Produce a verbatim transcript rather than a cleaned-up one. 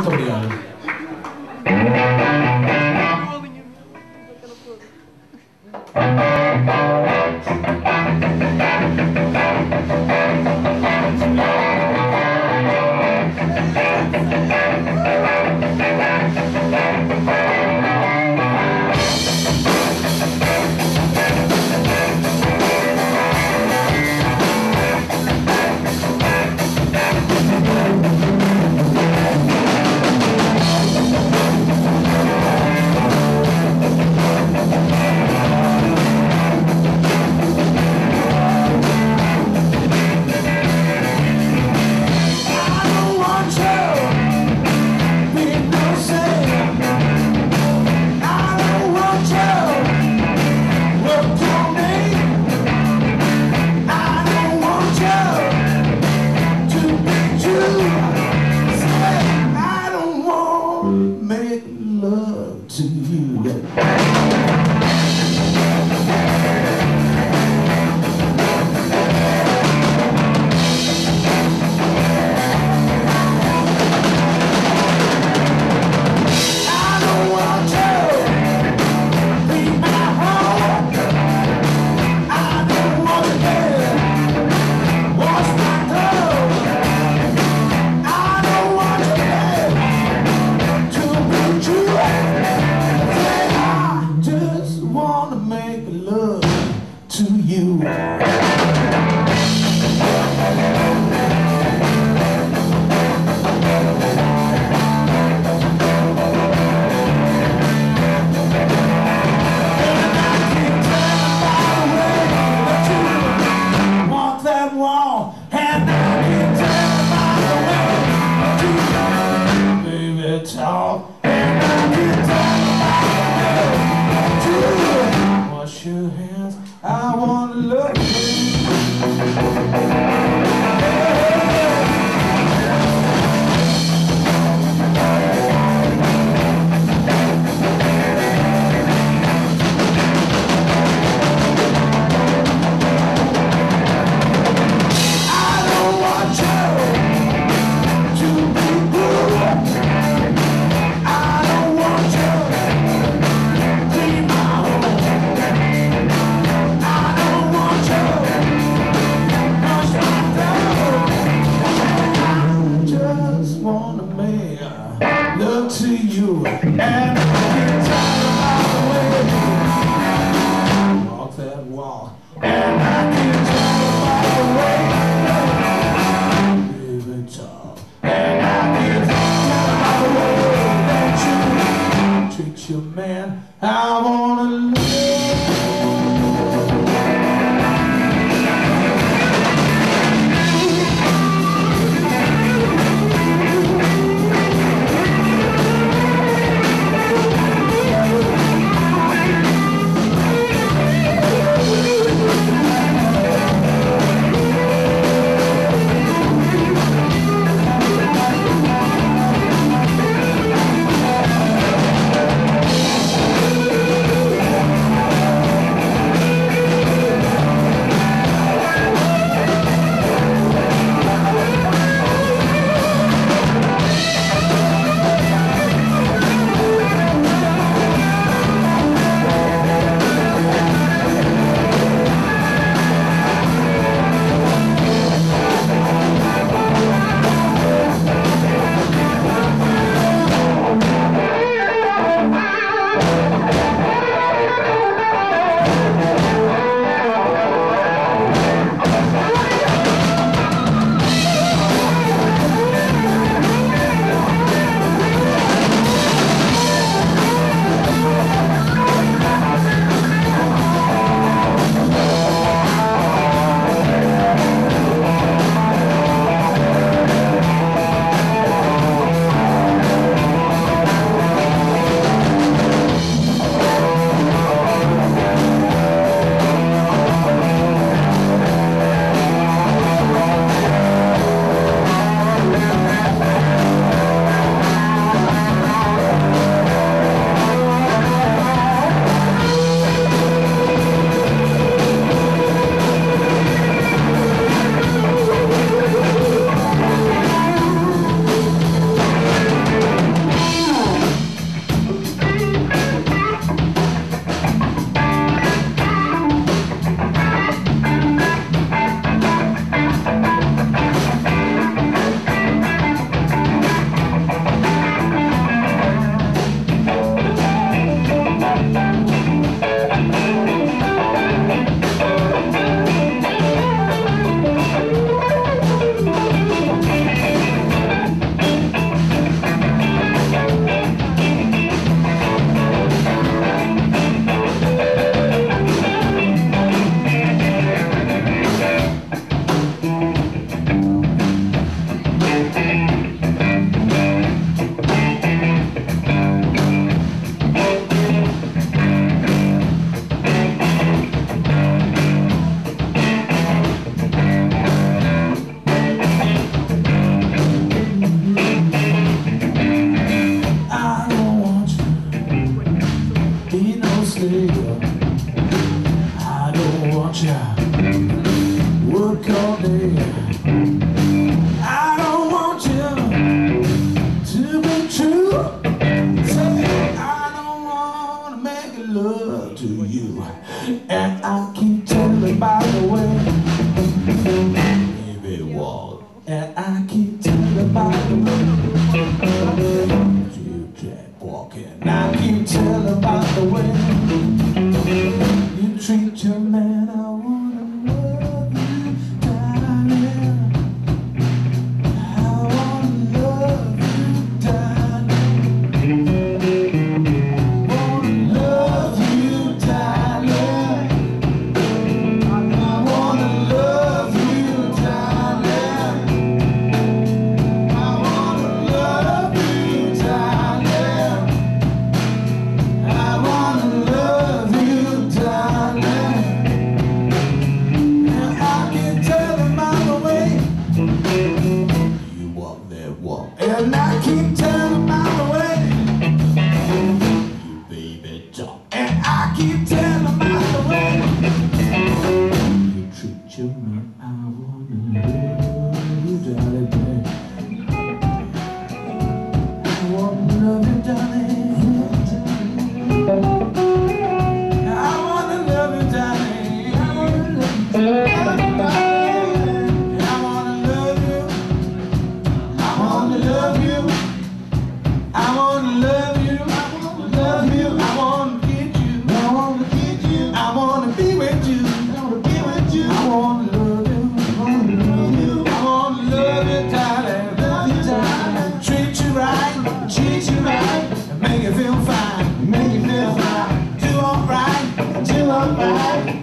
accordione. tell about the way you treat your man. I wanna love you, darling. I wanna love you, darling. Wanna love you, darling. I wanna love you, darling. I wanna love you, darling. I wanna love you, darling. And I can tell them by the way you walk that walk, and I can tell them by the way you baby talk, and I can tell them by the way you treat your man. I wanna love you, darling. I wanna love you, darling. I wanna love you, darling. I wanna love you, darling. I wanna love you. I wanna love you. I wanna love you. I wanna love you. I wanna get you. I wanna get you. I wanna be with you. I wanna be with you. I wanna love you. I wanna love you. I wanna love you, darling. Love you, darling. Treat you right. Treat you right. Make you feel fine. Make you feel fine. Do alright. Do alright.